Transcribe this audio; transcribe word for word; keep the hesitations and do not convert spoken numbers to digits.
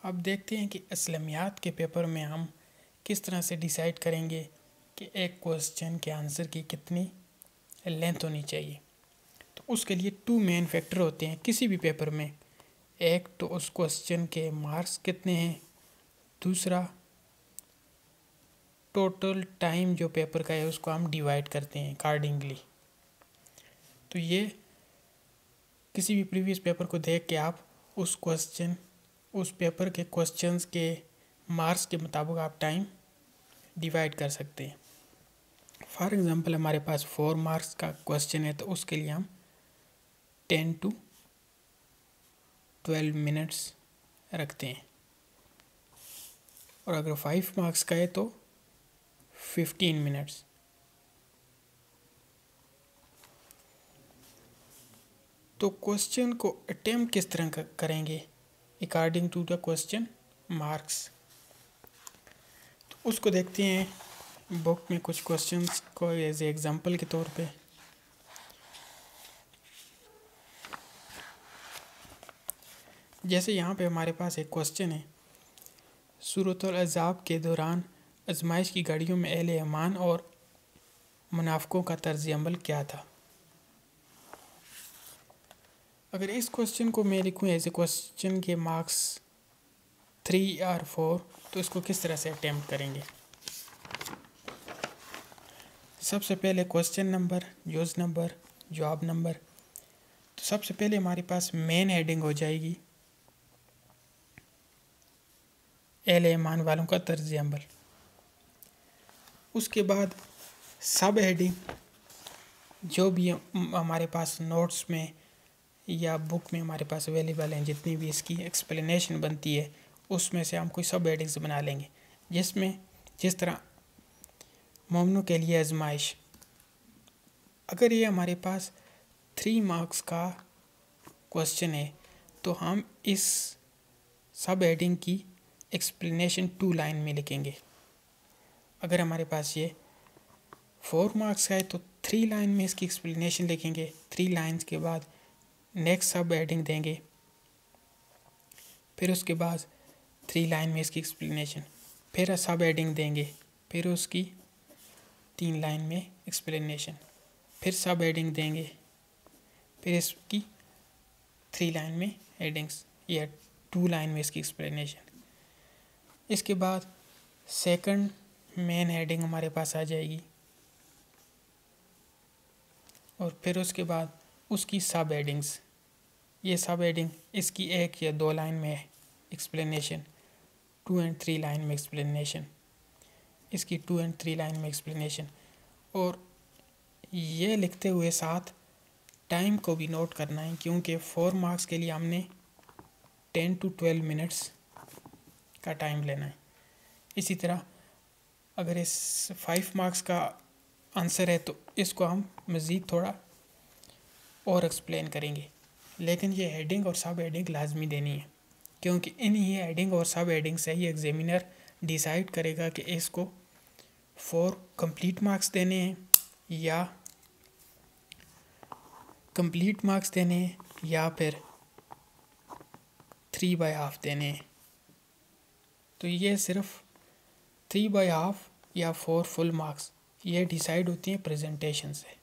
अब देखते हैं कि इस्लामियात के पेपर में हम किस तरह से डिसाइड करेंगे कि एक क्वेश्चन के आंसर की कितनी लेंथ होनी चाहिए। तो उसके लिए टू मेन फैक्टर होते हैं किसी भी पेपर में। एक तो उस क्वेश्चन के मार्क्स कितने हैं, दूसरा टोटल टाइम जो पेपर का है उसको हम डिवाइड करते हैं अकॉर्डिंगली। तो ये किसी भी प्रीवियस पेपर को देख के आप उस क्वेश्चन उस पेपर के क्वेश्चंस के मार्क्स के मुताबिक आप टाइम डिवाइड कर सकते हैं। फॉर एग्ज़ाम्पल हमारे पास फोर मार्क्स का क्वेश्चन है तो उसके लिए हम टेन टू ट्वेल्व मिनट्स रखते हैं, और अगर फाइव मार्क्स का है तो फिफ्टीन मिनट्स। तो क्वेश्चन को अटेम्प्ट किस तरह करेंगे according to the question marks, तो उसको देखते हैं बुक में कुछ क्वेश्चंस को एज एग्जांपल के तौर पे। जैसे यहाँ पे हमारे पास एक क्वेश्चन है, सूरतुल अज़ाब के दौरान आजमाइश की घड़ियों में अहले ईमान और मुनाफिकों का तर्ज अमल क्या था। अगर इस क्वेश्चन को मैं लिखूँ एज ए क्वेश्चन के मार्क्स थ्री और फोर, तो इसको किस तरह से अटेम्प्ट करेंगे। सबसे पहले क्वेश्चन नंबर, यूज नंबर, जवाब नंबर। तो सबसे पहले हमारे पास मेन हेडिंग हो जाएगी अहले ईमान वालों का तर्ज अमल। उसके बाद सब हेडिंग जो भी हमारे पास नोट्स में या बुक में हमारे पास अवेलेबल हैं, जितनी भी इसकी एक्सप्लेनेशन बनती है उसमें से हम कोई सब हेडिंग्स बना लेंगे, जिसमें जिस तरह मोमिनों के लिए आजमाइश। अगर ये हमारे पास थ्री मार्क्स का क्वेश्चन है तो हम इस सब हेडिंग की एक्सप्लेनेशन टू लाइन में लिखेंगे। अगर हमारे पास ये फोर मार्क्स का है तो थ्री लाइन में इसकी एक्सप्लेनेशन लिखेंगे। थ्री लाइन्स के बाद नेक्स्ट सब हेडिंग देंगे, फिर उसके बाद थ्री लाइन में इसकी एक्सप्लेनेशन, फिर सब हेडिंग देंगे, फिर उसकी तीन लाइन में एक्सप्लेनेशन, फिर सब हेडिंग देंगे, फिर इसकी थ्री लाइन में हेडिंग्स या टू लाइन में इसकी एक्सप्लेनेशन। इसके बाद सेकंड मेन हेडिंग हमारे पास आ जाएगी, और फिर उसके बाद उसकी सब हेडिंग्स। ये सब हेडिंग इसकी एक या दो लाइन में explanation, two and three line में एक्सप्लेनेशन, इसकी टू एंड थ्री लाइन में एक्सप्लेनेशन। और ये लिखते हुए साथ टाइम को भी नोट करना है, क्योंकि फोर मार्क्स के लिए हमने टेन टू ट्वेल्व मिनट्स का टाइम लेना है। इसी तरह अगर इस फाइव मार्क्स का आंसर है तो इसको हम मज़ीद थोड़ा और एक्सप्लेन करेंगे, लेकिन ये हेडिंग और सब हेडिंग लाजमी देनी है, क्योंकि इन ही हेडिंग और सब हेडिंग से ही एग्जामिनर डिसाइड करेगा कि इसको फोर कंप्लीट मार्क्स देने हैं या कंप्लीट मार्क्स देने हैं या फिर थ्री बाय हाफ देने हैं। तो ये सिर्फ थ्री बाय हाफ या फोर फुल मार्क्स ये डिसाइड होती हैं प्रेजेंटेशन से।